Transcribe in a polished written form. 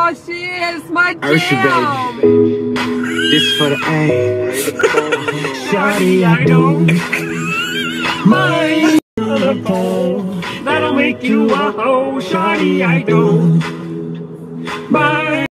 Oh, she is my jam. Ursha, baby. This for the A. Shawty, I don't mind the pole. That'll make you a hoe. Shawty, I don't mind.